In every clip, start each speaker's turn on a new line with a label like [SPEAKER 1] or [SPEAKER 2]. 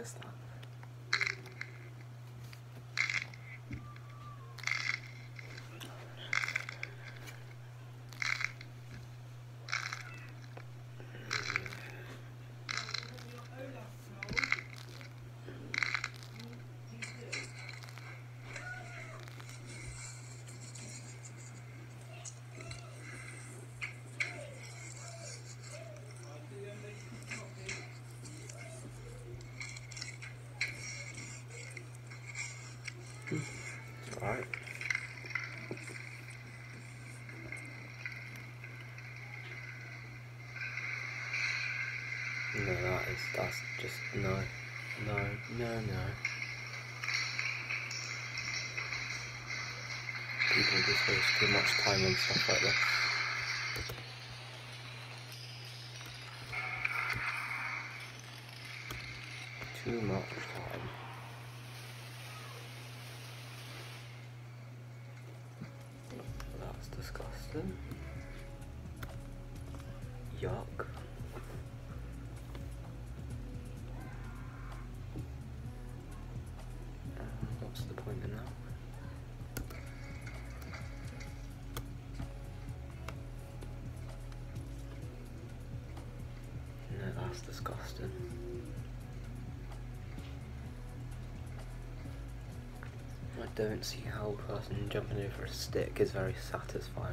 [SPEAKER 1] missed that. Alright. No, that's just, no. People just waste too much time on stuff like this. Too much time. That's disgusting. Yuck. What's the point in that? No, that's disgusting. I don't see how a person jumping over a stick is very satisfying.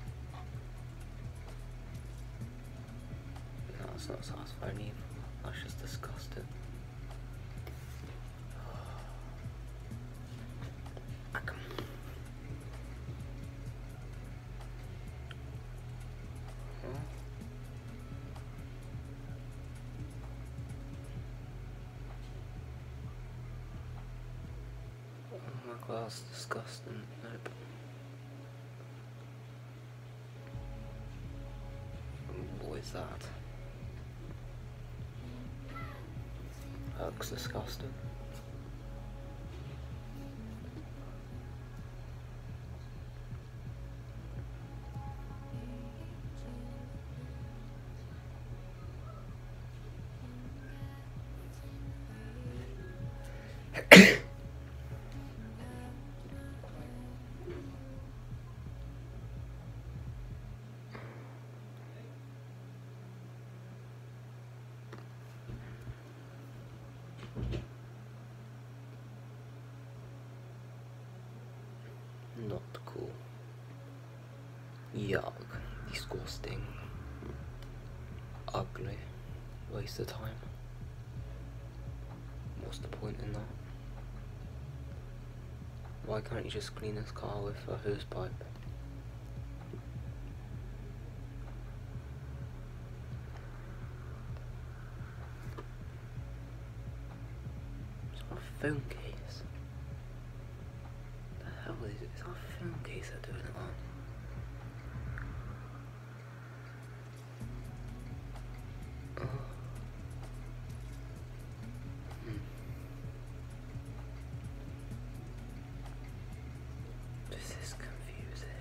[SPEAKER 1] No, that's not satisfying either. That's just disgusting. Oh my god, that's disgusting. Nope. What is that? That looks disgusting. Not cool. Yuck. Disgusting. Ugly. Waste of time. What's the point in that? Why can't you just clean this car with a hose pipe? It's not a phone case. The hell is it? It's not a phone case they're doing it on. This is confusing.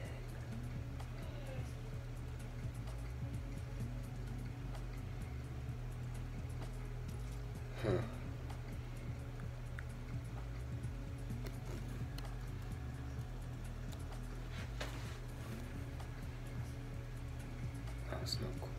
[SPEAKER 1] That's not cool.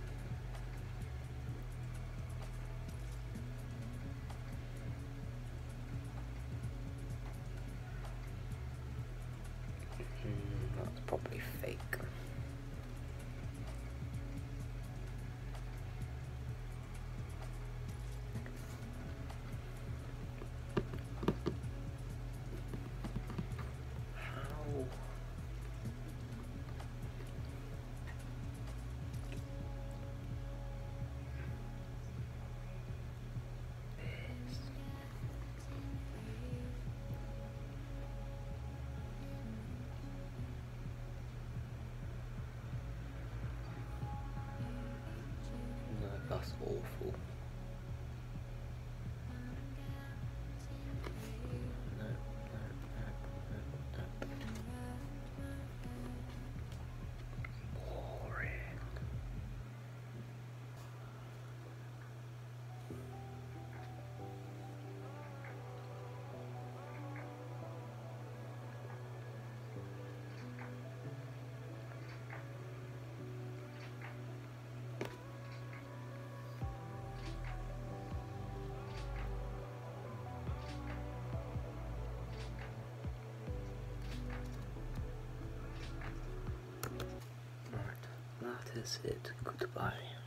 [SPEAKER 1] That's probably fake. How? is it. Goodbye.